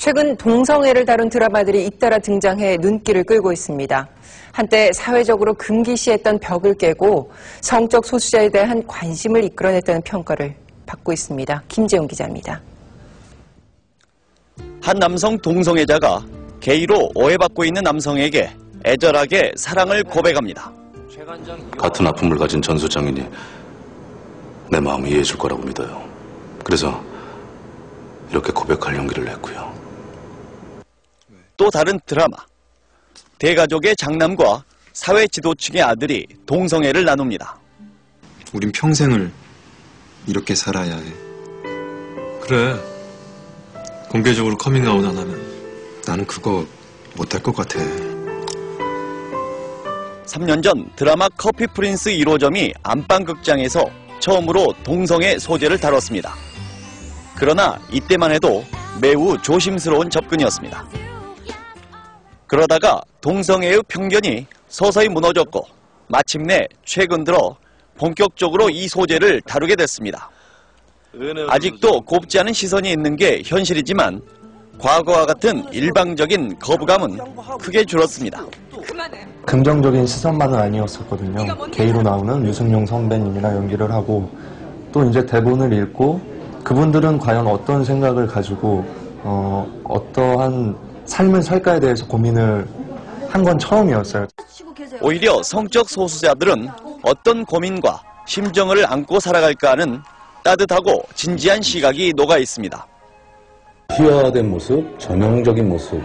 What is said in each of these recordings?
최근 동성애를 다룬 드라마들이 잇따라 등장해 눈길을 끌고 있습니다. 한때 사회적으로 금기시했던 벽을 깨고 성적 소수자에 대한 관심을 이끌어냈다는 평가를 받고 있습니다. 김재훈 기자입니다. 한 남성 동성애자가 게이로 오해받고 있는 남성에게 애절하게 사랑을 고백합니다. 같은 아픔을 가진 전 소장이니 내 마음을 이해해 줄 거라고 믿어요. 그래서 이렇게 고백할 용기를 냈고요. 또 다른 드라마. 대가족의 장남과 사회 지도층의 아들이 동성애를 나눕니다. 우린 평생을 이렇게 살아야 해. 그래. 공개적으로 커밍아웃 안 하면. 나는 그거 못할 것 같아. 3년 전 드라마 커피 프린스 1호점이 안방극장에서 처음으로 동성애 소재를 다뤘습니다. 그러나 이때만 해도 매우 조심스러운 접근이었습니다. 그러다가 동성애의 편견이 서서히 무너졌고 마침내 최근 들어 본격적으로 이 소재를 다루게 됐습니다. 아직도 곱지 않은 시선이 있는 게 현실이지만 과거와 같은 일방적인 거부감은 크게 줄었습니다. 긍정적인 시선만은 아니었었거든요. 게이로 나오는 유승용 선배님이랑 연기를 하고 또 이제 대본을 읽고 그분들은 과연 어떤 생각을 가지고 어떠한 삶을 살까에 대해서 고민을 한 건 처음이었어요. 오히려 성적 소수자들은 어떤 고민과 심정을 안고 살아갈까 하는 따뜻하고 진지한 시각이 녹아 있습니다. 희화화된 모습, 전형적인 모습,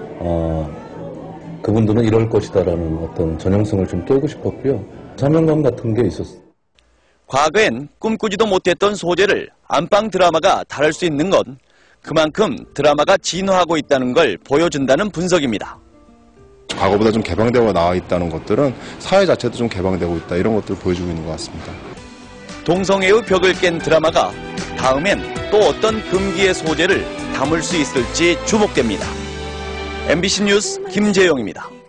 그분들은 이럴 것이다라는 어떤 전형성을 좀 깨고 싶었고요. 사명감 같은 게 있었어요. 과거엔 꿈꾸지도 못했던 소재를 안방 드라마가 다룰 수 있는 건 그만큼 드라마가 진화하고 있다는 걸 보여준다는 분석입니다. 과거보다 좀 개방되고 나와 있다는 것들은 사회 자체도 좀 개방되고 있다, 이런 것들을 보여주고 있는 것 같습니다. 동성애의 벽을 깬 드라마가 다음엔 또 어떤 금기의 소재를 담을 수 있을지 주목됩니다. MBC 뉴스 김재영입니다.